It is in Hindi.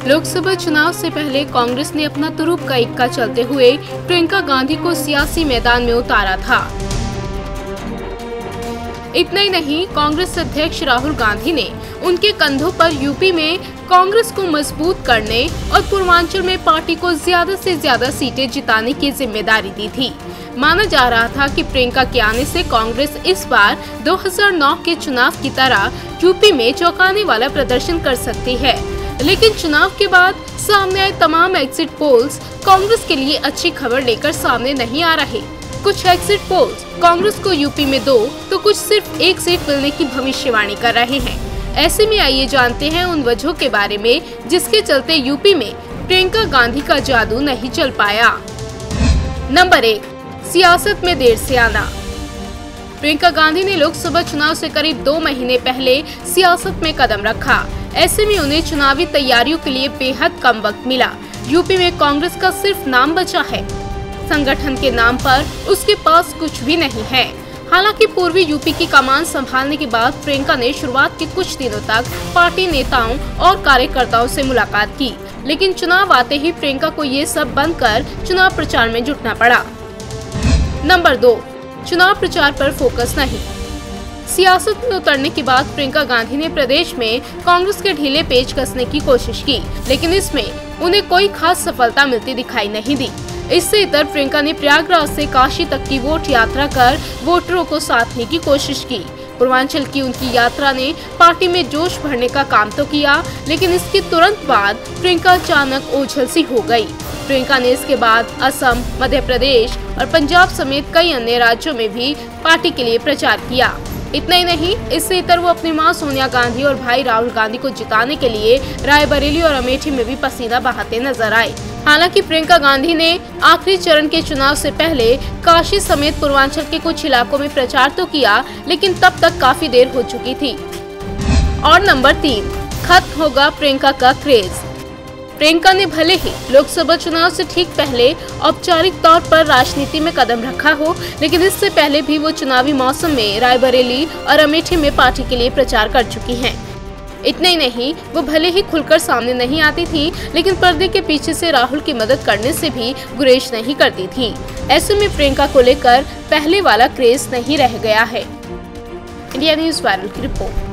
लोकसभा चुनाव से पहले कांग्रेस ने अपना तुरुप का इक्का चलते हुए प्रियंका गांधी को सियासी मैदान में उतारा था। इतना ही नहीं, कांग्रेस अध्यक्ष राहुल गांधी ने उनके कंधों पर यूपी में कांग्रेस को मजबूत करने और पूर्वांचल में पार्टी को ज्यादा से ज्यादा सीटें जिताने की जिम्मेदारी दी थी। माना जा रहा था कि प्रियंका के आने से कांग्रेस इस बार 2009 के चुनाव की तरह यूपी में चौंकाने वाला प्रदर्शन कर सकती है, लेकिन चुनाव के बाद सामने आए तमाम एग्जिट पोल्स कांग्रेस के लिए अच्छी खबर लेकर सामने नहीं आ रहे। कुछ एग्जिट पोल्स कांग्रेस को यूपी में 2 तो कुछ सिर्फ 1 सीट मिलने की भविष्यवाणी कर रहे हैं। ऐसे में आइए जानते हैं उन वजहों के बारे में जिसके चलते यूपी में प्रियंका गांधी का जादू नहीं चल पाया। नंबर 1, सियासत में देर से आना। प्रियंका गांधी ने लोकसभा चुनाव से करीब 2 महीने पहले सियासत में कदम रखा। ऐसे में उन्हें चुनावी तैयारियों के लिए बेहद कम वक्त मिला। यूपी में कांग्रेस का सिर्फ नाम बचा है, संगठन के नाम पर उसके पास कुछ भी नहीं है। हालांकि पूर्वी यूपी की कमान संभालने के बाद प्रियंका ने शुरुआत के कुछ दिनों तक पार्टी नेताओं और कार्यकर्ताओं से मुलाकात की, लेकिन चुनाव आते ही प्रियंका को ये सब बंद कर चुनाव प्रचार में जुटना पड़ा। नंबर 2, चुनाव प्रचार पर फोकस नहीं। सियासत में उतरने के बाद प्रियंका गांधी ने प्रदेश में कांग्रेस के ढीले पेच कसने की कोशिश की, लेकिन इसमें उन्हें कोई खास सफलता मिलती दिखाई नहीं दी। इससे इतर प्रियंका ने प्रयागराज से काशी तक की वोट यात्रा कर वोटरों को साधने की कोशिश की। पूर्वांचल की उनकी यात्रा ने पार्टी में जोश भरने का काम तो किया, लेकिन इसके तुरंत बाद प्रियंका अचानक ओझल सी हो गई। प्रियंका ने इसके बाद असम, मध्य प्रदेश और पंजाब समेत कई अन्य राज्यों में भी पार्टी के लिए प्रचार किया। इतना ही नहीं, इससे इतर वो अपनी मां सोनिया गांधी और भाई राहुल गांधी को जिताने के लिए रायबरेली और अमेठी में भी पसीना बहाते नजर आए। हालांकि प्रियंका गांधी ने आखिरी चरण के चुनाव से पहले काशी समेत पूर्वांचल के कुछ इलाकों में प्रचार तो किया, लेकिन तब तक काफी देर हो चुकी थी। और नंबर 3, खत्म होगा प्रियंका का क्रेज। प्रियंका ने भले ही लोकसभा चुनाव से ठीक पहले औपचारिक तौर पर राजनीति में कदम रखा हो, लेकिन इससे पहले भी वो चुनावी मौसम में रायबरेली और अमेठी में पार्टी के लिए प्रचार कर चुकी हैं। इतना ही नहीं, वो भले ही खुलकर सामने नहीं आती थी, लेकिन पर्दे के पीछे से राहुल की मदद करने से भी गुरेज नहीं करती थी। ऐसे में प्रियंका को लेकर पहले वाला क्रेज नहीं रह गया है। इंडिया न्यूज़ वायरल की रिपोर्ट।